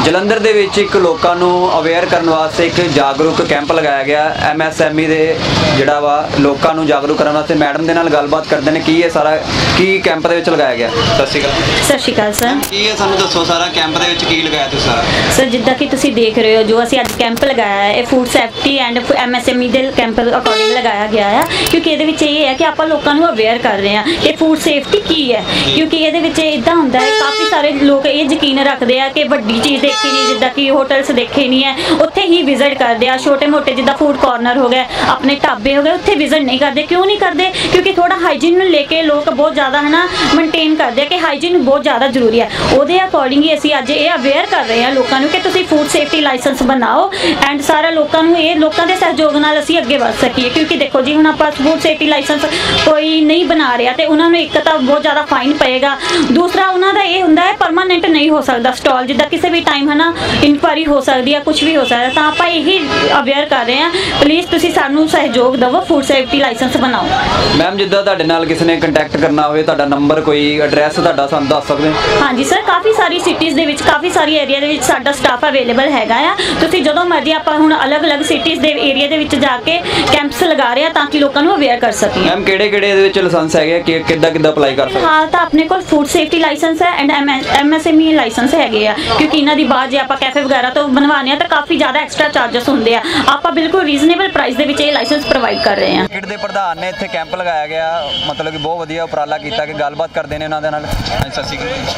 ਜਲੰਧਰ ਦੇ ਵਿੱਚ ਇੱਕ ਲੋਕਾਂ ਨੂੰ ਅਵੇਅਰ ਕਰਨ ਵਾਸਤੇ ਇੱਕ ਜਾਗਰੂਕ ਕੈਂਪ ਲਗਾਇਆ ਗਿਆ। MSME ਦੇ ਜਿਹੜਾ ਵਾ ਲੋਕਾਂ ਨੂੰ ਜਾਗਰੂਕ ਕਰਨ ਵਾਸਤੇ ਮੈਡਮ ਦੇ ਨਾਲ ਗੱਲਬਾਤ ਕਰਦੇ ਨੇ। ਕੀ ਇਹ ਸਾਰਾ ਕੀ ਕੈਂਪ ਦੇ ਵਿੱਚ ਲਗਾਇਆ ਗਿਆ? ਸਤਿ ਸ਼੍ਰੀ ਅਕਾਲ। ਸਤਿ ਸ਼੍ਰੀ ਅਕਾਲ ਸਰ। ਕੀ ਹੈ ਸਾਨੂੰ ਦੱਸੋ, ਸਾਰਾ ਕੈਂਪ ਦੇ ਵਿੱਚ ਕੀ ਲਗਾਇਆ ਤੁਸੀਂ ਸਾਰਾ? ਸਰ ਜਿੱਦਾਂ ਕਿ ਤੁਸੀਂ ਦੇਖ ਰਹੇ ਹੋ, ਜੋ ਅਸੀਂ ਅੱਜ ਕੈਂਪ ਲਗਾਇਆ ਹੈ ਇਹ ਫੂਡ ਸੇਫਟੀ ਐਂਡ MSME ਦੇ ਕੈਂਪ ਅਕੋਰਡਿੰਗ ਲਗਾਇਆ ਗਿਆ ਹੈ, ਕਿਉਂਕਿ ਇਹਦੇ ਵਿੱਚ ਇਹ ਹੈ ਕਿ ਆਪਾਂ ਲੋਕਾਂ ਨੂੰ ਅਵੇਅਰ ਕਰ ਰਹੇ ਹਾਂ ਕਿ ਫੂਡ ਸੇਫਟੀ ਕੀ ਹੈ। ਕਿਉਂਕਿ ਇਹਦੇ ਵਿੱਚ ਇਦਾਂ ਹੁੰਦਾ ਹੈ, ਕਾਫੀ ਸਾਰੇ ਲੋਕ ਇਹ ਯਕੀਨ ਰੱਖਦੇ ਆ ਕਿ ਵੱਡੀ ਚੀਜ਼ ਦੇਖੀ ਨਹੀਂ, ਜਿੱਦਾਂ ਕਿ ਹੋਟਲਸ ਦੇਖੇ ਨਹੀਂ ਹੈ, ਉੱਥੇ ਹੀ ਵਿਜ਼ਿਟ ਕਰਦੇ ਆ। ਛੋਟੇ ਮੋਟੇ ਜਿੱਦਾਂ ਫੂਡ ਕਾਰਨਰ ਹੋ ਗਏ, ਆਪਣੇ ਢਾਬੇ ਹੋ ਗਏ, ਉੱਥੇ ਵਿਜ਼ਿਟ ਨਹੀਂ ਕਰਦੇ। ਕਿਉਂ ਨਹੀਂ ਕਰਦੇ? ਕਿਉਂਕਿ ਥੋੜਾ ਹਾਈਜੀਨ ਨੂੰ ਲੈ ਕੇ ਲੋਕ ਬਹੁਤ ਜ਼ਿਆਦਾ ਮੇਨਟੇਨ ਕਰਦੇ ਆ ਕਿ ਹਾਈਜੀਨ ਬਹੁਤ ਜ਼ਿਆਦਾ ਜ਼ਰੂਰੀ ਹੈ। ਉਹਦੇ ਅਕੋਰਡਿੰਗ ਹੀ ਅਸੀਂ ਅੱਜ ਇਹ ਅਵੇਅਰ ਕਰ ਰਹੇ ਹਾਂ ਲੋਕਾਂ ਨੂੰ ਕਿ ਤੁਸੀਂ ਫੂਡ ਸੇਫਟੀ ਲਾਇਸੈਂਸ ਬਣਾਓ ਐਂਡ ਸਾਰਾ ਲੋਕਾਂ ਨੂੰ ਇਹ ਲੋਕਾਂ ਦੇ ਸਹਿਯੋਗ ਨਾਲ ਅਸੀਂ ਅੱਗੇ ਵਧ ਸਕੀਏ। ਕਿਉਂਕਿ ਦੇਖੋ ਜੀ, ਹੁਣ ਆਪਾਂ ਫੂਡ ਸੇਫਟੀ ਲਾਇਸੈਂਸ ਕੋਈ ਨਹੀਂ ਬਣਾ ਰਿਹਾ ਤੇ ਉਹਨਾਂ ਨੂੰ ਇੱਕ ਤਾਂ ਬਹੁਤ ਜ਼ਿਆਦਾ ਫਾਈਨ ਪਏਗਾ, ਦੂਸਰਾ ਉਹਨਾਂ ਦਾ ਇਹ ਹੁੰਦਾ ਹੈ ਪਰਮਾਨੈਂਟ ਨਹੀਂ ਹੋ ਸਕਦਾ ਸਟਾਲ, ਜਿੱਦਾਂ ਕਿਸੇ ਵੀ ਟਾਈਮ ਇਨਕੁਆਇਰੀ ਹੋ ਸਕਦੀ ਹੈ, ਕੁਝ ਵੀ ਹੋ ਸਕਦਾ। ਤਾਂ ਆਪਾਂ ਇਹੀ ਅਵੇਅਰ ਕਰ ਰਹੇ ਹਾਂ, ਪਲੀਜ਼ ਤੁਸੀਂ ਸਾਨੂੰ ਸਹਿਯੋਗ ਦਿਵੋ, ਫੂਡ ਸੇਫਟੀ ਲਾਇਸੈਂਸ ਬਣਾਓ। ਮੈਮ ਜਿੱਦਾਂ ਤੁਹਾਡੇ ਨਾਲ ਕਿਸੇ ਨੇ ਕੰਟੈਕਟ ਕਰਨਾ ਹੋਵੇ, ਤੁਹਾਡਾ ਨੰਬਰ ਕੋਈ ਐਡਰੈਸ ਤੁਹਾਡਾ ਸਾਨੂੰ ਦੱਸ ਸਕਦੇ ਹੋ? ਹਾਂਜੀ ਸਰ, ਕਾਫੀ ਸਾਰੀ ਸਿਟੀਜ਼ ਦੇ ਵਿੱਚ, ਕਾਫੀ ਸਾਰੀ ਏਰੀਆ ਦੇ ਵਿੱਚ ਸਾਡਾ ਸਟਾਫ ਅਵੇਲੇਬਲ ਹੈਗਾ ਆ। ਤੁਸੀਂ ਜਦੋਂ ਮਰਜ਼ੀ, ਆਪਾਂ ਹੁਣ ਅਲੱਗ-ਅਲੱਗ ਸਿਟੀਜ਼ ਦੇ ਏਰੀਆ ਦੇ ਵਿੱਚ ਜਾ ਕੇ ਕੈਂਪਸ ਲਗਾ ਰਹੇ ਆ ਤਾਂ ਕਿ ਲੋਕਾਂ ਨੂੰ ਅਵੇਅਰ ਕਰ ਸਕੀਏ। ਮੈਮ ਕਿਹੜੇ ਇਹਦੇ ਵਿੱਚ ਲਾਇਸੈਂਸ ਹੈਗੇ, ਕਿੱਦਾਂ ਅਪਲਾਈ ਕਰ ਸਕਦੇ? ਹਾਂ, ਤਾਂ ਆਪਣੇ ਕੋਲ ਫੂਡ ਸੇਫਟੀ ਲਾਇਸੈਂਸ ਹੈ ਐਂਡ MSME ਲਾਇਸੈਂਸ ਹੈਗੇ ਆ। ਕਿਉਂਕਿ ਇਹਨਾਂ ਦੀ ਬਾਅਦ ਜੇ ਆਪਾਂ ਕੈਫੇ ਵਗੈਰਾ ਤੋਂ ਬਣਵਾਉਂਦੇ ਆ ਤਾਂ ਕਾਫੀ ਜ਼ਿਆਦਾ ਐਕਸਟਰਾ ਚਾਰजेस ਹੁੰਦੇ ਆ। ਆਪਾਂ ਬਿਲਕੁਲ ਰੀਜ਼ਨੇਬਲ ਪ੍ਰਾਈਸ ਦੇ ਵਿੱਚ ਇਹ ਲਾਇਸੈਂਸ ਪ੍ਰੋਵਾਈਡ ਕਰ ਰਹੇ ਹਾਂ। ਦੇ ਪ੍ਰਧਾਨ ਨੇ ਇੱਥੇ ਕੈਂਪ ਲਗਾਇਆ ਗਿਆ, ਮਤਲਬ ਕਿ ਬਹੁਤ ਵਧੀਆ ਉਪਰਾਲਾ ਕੀਤਾ ਕਿ ਗੱਲਬਾਤ ਕਰਦੇ ਨੇ ਉਹਨਾਂ ਦੇ ਨਾਲ। ਸਤਿ ਸ਼੍ਰੀ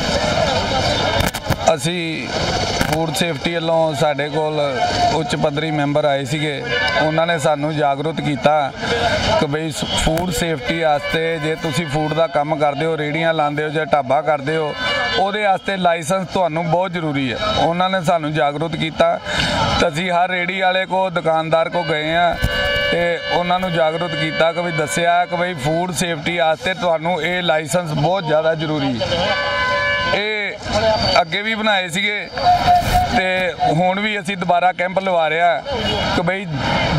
ਅਕਾਲ। ਅਸੀਂ ਫੂਡ ਸੇਫਟੀ ਵੱਲੋਂ ਸਾਡੇ ਕੋਲ ਉੱਚ ਪੱਧਰੀ ਮੈਂਬਰ ਆਏ ਸੀਗੇ, ਉਹਨਾਂ ਨੇ ਸਾਨੂੰ ਜਾਗਰੂਕ ਕੀਤਾ ਕਿ ਬਈ ਫੂਡ ਸੇਫਟੀ ਵਾਸਤੇ ਜੇ ਤੁਸੀਂ ਫੂਡ ਦਾ ਕੰਮ ਕਰਦੇ ਹੋ, ਰੇਹੜੀਆਂ ਲਾਉਂਦੇ ਹੋ ਜਾਂ ਢਾਬਾ ਕਰਦੇ ਹੋ, ਉਹਦੇ ਵਾਸਤੇ ਲਾਇਸੈਂਸ ਤੁਹਾਨੂੰ ਬਹੁਤ ਜ਼ਰੂਰੀ ਹੈ। ਉਹਨਾਂ ਨੇ ਸਾਨੂੰ ਜਾਗਰੂਕ ਕੀਤਾ ਤਾਂ ਅਸੀਂ ਹਰ ਰੇਹੜੀ ਵਾਲੇ ਕੋ, ਦੁਕਾਨਦਾਰ ਕੋ ਗਏ ਹਾਂ ਤੇ ਉਹਨਾਂ ਨੂੰ ਜਾਗਰੂਕ ਕੀਤਾ ਕਿ ਵੀ ਦੱਸਿਆ ਕਿ ਬਈ ਫੂਡ ਸੇਫਟੀ ਵਾਸਤੇ ਤੁਹਾਨੂੰ ਇਹ ਲਾਇਸੈਂਸ ਬਹੁਤ ਜ਼ਿਆਦਾ ਜ਼ਰੂਰੀ ਹੈ। ਇਹ ਅੱਗੇ ਵੀ ਬਣਾਏ ਸੀਗੇ ਤੇ ਹੁਣ ਵੀ ਅਸੀਂ ਦੁਬਾਰਾ ਕੈਂਪ ਲਵਾ ਰਿਹਾ ਕਿ ਬਈ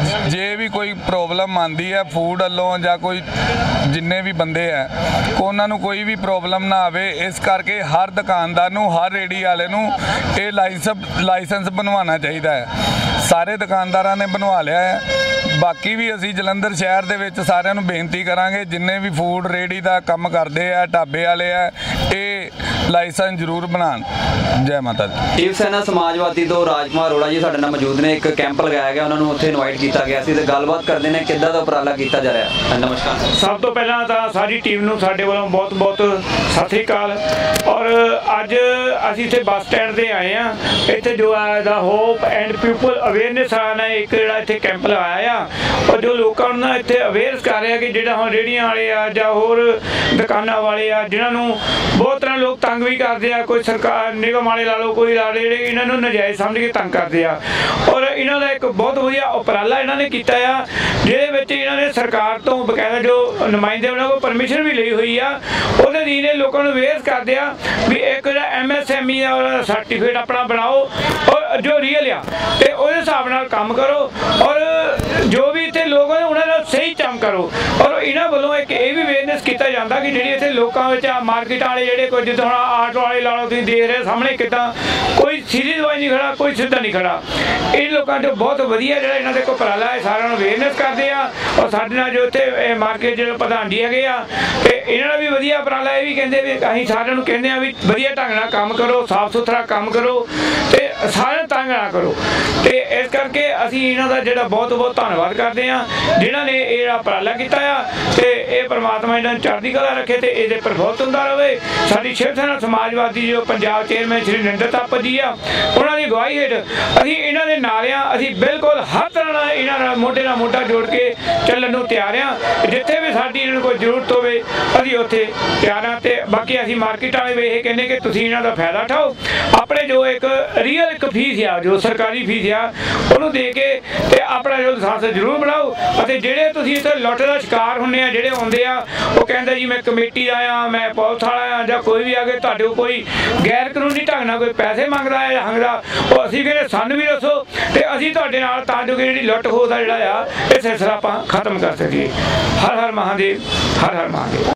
ਜੇ ਵੀ ਕੋਈ ਪ੍ਰੋਬਲਮ ਆਉਂਦੀ ਹੈ ਫੂਡ ਵੱਲੋਂ ਜਾਂ ਕੋਈ ਜਿੰਨੇ ਵੀ ਬੰਦੇ ਹੈ, ਉਹਨਾਂ ਨੂੰ ਕੋਈ ਵੀ ਪ੍ਰੋਬਲਮ ਨਾ ਆਵੇ, ਇਸ ਕਰਕੇ ਹਰ ਦੁਕਾਨਦਾਰ ਨੂੰ, ਹਰ ਰੇਹੜੀ ਵਾਲੇ ਨੂੰ ਇਹ ਲਾਇਸੈਂਸ ਬਣਵਾਉਣਾ ਚਾਹੀਦਾ ਹੈ। ਸਾਰੇ ਦੁਕਾਨਦਾਰਾਂ ਨੇ ਬਣਵਾ ਲਿਆ ਹੈ। ਬਾਕੀ ਵੀ ਅਸੀਂ ਜਲੰਧਰ ਸ਼ਹਿਰ ਦੇ ਵਿੱਚ ਸਾਰਿਆਂ ਨੂੰ ਬੇਨਤੀ ਕਰਾਂਗੇ, ਜਿੰਨੇ ਵੀ ਫੂਡ ਰੇਹੜੀ ਦਾ ਕੰਮ ਕਰਦੇ ਆ, ਢਾਬੇ ਵਾਲੇ ਆ, ਇਹ ਲਾਇਸੈਂਸ ਜ਼ਰੂਰ ਬਣਾਉਣ। ਜੈ ਮਾਤਾ ਦੀ। ਸ਼ਿਵ ਸੈਨਾ ਸਮਾਜਵਾਦੀ ਤੋਂ ਰਾਜਕੁਮਾਰ ਅਰੋੜਾ ਜੀ ਸਾਡੇ ਨਾਲ ਮੌਜੂਦ ਨੇ। ਇੱਕ ਕੈਂਪ ਲਗਾਇਆ ਗਿਆ, ਉਹਨਾਂ ਨੂੰ ਉੱਥੇ ਇਨਵਾਈਟ ਕੀਤਾ ਗਿਆ ਸੀ ਤੇ ਗੱਲਬਾਤ ਕਰਦੇ ਨੇ ਕਿੱਦਾਂ ਦਾ ਉਪਰਾਲਾ ਕੀਤਾ ਜਾ ਰਿਹਾ। ਨਮਸਕਾਰ। ਸਭ ਤੋਂ ਪਹਿਲਾਂ ਤਾਂ ਸਾਰੀ ਟੀਮ ਨੂੰ ਸਾਡੇ ਵੱਲੋਂ ਬਹੁਤ-ਬਹੁਤ ਸਤਿ ਸ਼੍ਰੀ ਅਕਾਲ। ਔਰ ਅੱਜ ਅਸੀਂ ਇੱਥੇ ਬੱਸ ਸਟੈਂਡ ਤੇ ਆਏ ਹਾਂ। ਇੱਥੇ ਜੋ ਹੈ ਦਾ ਹੋਪ ਐਂਡ ਪੀਪਲ ਅਵੇਅਰਨੈਸ ਨੇ ਇੱਕ ਜਿਹੜਾ ਇੱਥੇ ਕੈਂਪ ਲਗਾਇਆ ਆ, ਔਰ ਜੋ ਲੋਕਾਂ ਨੂੰ ਇੱਥੇ ਅਵੇਅਰ ਕਰ ਰਿਹਾ ਕਿ ਜਿਹੜਾ ਹੁਣ ਰੇਹੜੀਆਂ ਵਾਲੇ ਆ ਜਾਂ ਹੋਰ ਦੁਕਾਨਾਂ ਵਾਲੇ ਆ, ਜਿਨ੍ਹਾਂ ਨੂੰ ਬਹੁਤ ਤਰ੍ਹਾਂ ਲੋਕ ਤੰਗ ਵੀ ਕਰਦੇ ਆ, ਕੋਈ ਸਰਕਾਰ ਨਿਗਮ ਵਾਲੇ ਲਾ ਲਓ, ਕੋਈ ਲਾ ਜਿਹੜੇ ਇਹਨਾਂ ਨੂੰ ਨਜਾਇਜ਼ ਸਮਝ ਕੇ ਤੰਗ ਕਰਦੇ ਆ। ਔਰ ਇਹਨਾਂ ਦਾ ਇੱਕ ਬਹੁਤ ਵਧੀਆ ਉਪਰਾਲਾ ਇਹਨਾਂ ਨੇ ਕੀਤਾ ਆ, ਜਿਹਦੇ ਵਿੱਚ ਇਹਨਾਂ ਨੇ ਸਰਕਾਰ ਤੋਂ ਬਕਾਇਦਾ ਜੋ ਨੁਮਾਇੰਦੇ ਉਹਨਾਂ ਕੋਲ ਪਰਮਿਸ਼ਨ ਵੀ ਲਈ ਹੋਈ ਆ। ਉਹਦੇ ਦੀ ਨੇ ਲੋਕਾਂ ਨੂੰ ਅਵੇਅਰ ਕਰਦੇ ਆ ਵੀ ਇੱਕ ਜਿਹੜਾ MSME ਦਾ ਸਰਟੀਫਿਕੇਟ ਆਪਣਾ ਬਣਾਓ ਔਰ ਜੋ ਰੀਅਲ ਆ ਤੇ ਉਹਦੇ ਹਿਸਾਬ ਨਾਲ ਕੰਮ ਕਰੋ, ਔਰ ਜੋ ਵੀ ਇੱਥੇ ਲੋਕ ਨੇ ਉਹਨਾਂ ਨਾਲ ਸਹੀ ਕੰਮ ਕਰੋ। ਔਰ ਇਹਨਾਂ ਵੱਲੋਂ ਇੱਕ ਇਹ ਵੀ ਅਵੇਅਰਨੈਸ ਕੀਤਾ ਜਾਂਦਾ ਕਿ ਜਿਹੜੀ ਇੱਥੇ ਲੋਕਾਂ ਵਿੱਚ ਆ ਮਾਰਕੀਟਾਂ ਵਾਲੇ ਜਿਹੜੇ ਕੋਈ ਜਿੱਦਾਂ ਹੁਣ ਆਟੋ ਵਾਲੇ ਲਾ ਲਓ, ਤੁਸੀਂ ਦੇਖ ਰਹੇ ਸਾਹਮਣੇ ਕਿੱਦਾਂ ਕੋਈ ਸੀਰੀ ਦਵਾਈ ਨਹੀਂ ਖੜਾ, ਕੋਈ ਸਿੱਧਾ ਨਹੀਂ ਖੜਾ। ਇਹ ਲੋਕਾਂ ਤੋਂ ਬਹੁਤ ਵਧੀਆ ਜਿਹੜਾ ਇਹਨਾਂ ਦੇ ਕੋਲ ਉਪਰਾਲਾ ਹੈ, ਸਾਰਿਆਂ ਨੂੰ ਅਵੇਅਰਨੈਸ ਕਰਦੇ ਆ। ਔਰ ਸਾਡੇ ਨਾਲ ਜੋ ਇੱਥੇ ਮਾਰਕੀਟ ਜਿਹੜੇ ਪ੍ਰਧਾਨ ਜੀ ਹੈਗੇ ਆ, ਤੇ ਇਹਨਾਂ ਦਾ ਵੀ ਵਧੀਆ ਉਪਰਾਲਾ। ਇਹ ਵੀ ਕਹਿੰਦੇ ਵੀ ਅਸੀਂ ਸਾਰਿਆਂ ਨੂੰ ਕਹਿੰਦੇ ਆ ਵੀ ਵਧੀਆ ਢੰਗ ਨਾਲ ਕੰਮ ਕਰੋ, ਸਾਫ਼ ਸੁਥਰਾ ਕੰਮ ਕਰੋ ਤੇ ਸਾਰਿਆਂ ਤੰਗ ਨਾ ਕਰੋ। ਤੇ ਇਸ ਕਰਕੇ ਅਸੀਂ ਇਹਨਾਂ ਦਾ ਜਿਹੜਾ ਬਹੁਤ-ਬਹੁਤ ਧੰਨਵਾਦ ਕਰਦੇ ਆ ਜਿਨ੍ਹਾਂ ਨੇ ਇਹ ਜਿਹੜਾ ਉਪਰਾਲਾ ਕੀਤਾ ਆ। ਤੇ ਇਹ ਪਰਮਾਤਮਾ ਇਹਨਾਂ ਨੂੰ ਚੜ੍ਹਦੀ ਕਲਾ ਰੱਖੇ ਤੇ ਇਹਦੇ ਪ੍ਰਫੁੱਲਤ ਹੁੰਦਾ ਰਹੇ। ਸਾਡੀ ਸ਼ਿਵ ਸੈਨਾ ਸਮਾਜਵਾਦੀ ਜੋ ਪੰਜਾਬ ਚੇਅਰਮੈਨ ਸ਼੍ਰੀ ਨਰਿੰਦਰ ਥਾਪਰ ਜੀ ਆ, ਉਹਨਾਂ ਦੀ ਅਗਵਾਈ ਹੇਠ ਅਸੀਂ ਇਹਨਾਂ ਦੇ ਨਾਲ ਆ। ਅਸੀਂ ਬਿਲਕੁਲ ਹਰ ਤਰ੍ਹਾਂ ਨਾਲ ਇਹਨਾਂ ਨਾਲ ਮੋਢੇ ਨਾਲ ਮੋਢਾ ਜੋੜ ਕੇ ਚੱਲਣ ਨੂੰ ਤਿਆਰ ਆ। ਜਿੱਥੇ ਵੀ ਸਾਡੀ ਇਹਨਾਂ ਨੂੰ ਕੋਈ ਜ਼ਰੂਰਤ ਹੋਵੇ ਅਸੀਂ ਉੱਥੇ ਤਿਆਰ ਆ। ਤੇ ਬਾਕੀ ਅਸੀਂ ਮਾਰਕੀਟ ਵਾਲੇ ਵੀ ਇਹ ਕਹਿੰਦੇ ਕਿ ਤੁਸੀਂ ਇਹਨਾਂ ਦਾ ਫਾਇਦਾ ਉਠਾਓ, ਆਪਣੇ ਜੋ ਇੱਕ ਰੀਅਲ ਇੱਕ ਫੀਸ ਆ, ਜੋ ਸਰਕਾਰੀ ਫੀਸ ਆ, ਉਹਨੂੰ ਦੇ ਕੇ ਤੇ ਆਪਣਾ ਜੋ ਲਾਇਸੈਂਸ ਜ਼ਰੂਰ ਬਣਾਓ। ਅਤੇ ਜਿਹੜੇ ਤੁਸੀਂ ਇੱਥੇ ਲੁੱਟ ਦਾ ਸ਼ਿਕਾਰ ਹੁੰਦੇ ਆ, ਜਿਹੜੇ ਆਉਂਦੇ ਆ ਉਹ ਕਹਿੰਦੇ ਜੀ ਮੈਂ ਕਮੇਟੀ ਦਾ ਆ, ਮੈਂ ਪੁਲਿਸ ਵਾਲਾ ਆ, ਜਾਂ ਕੋਈ ਵੀ ਆ ਕੇ ਤੁਹਾਡੇ ਕੋਲ ਕੋਈ ਗੈਰ ਕਾਨੂੰਨੀ ਢੰਗ ਨਾਲ ਕੋਈ ਪੈਸੇ ਮੰਗਦਾ ਹੈ ਜਾਂ ਹੰਗਦਾ, ਉਹ ਅਸੀਂ ਕਹਿੰਦੇ ਸਾਨੂੰ ਵੀ ਦੱਸੋ ਤੇ ਅਸੀਂ ਤੁਹਾਡੇ ਨਾਲ ਤਾਂ ਜੋ ਕਿ ਜਿਹੜੀ ਲੁੱਟ ਖੋਹ ਦਾ ਜਿਹੜਾ ਆ ਇਹ ਸਿਲਸਿਲਾ ਆਪਾਂ ਖਤਮ ਕਰ ਸਕੀਏ। ਹਰ ਹਰ ਮਹਾਦੇਵ, ਹਰ ਹਰ ਮਹਾਦੇਵ।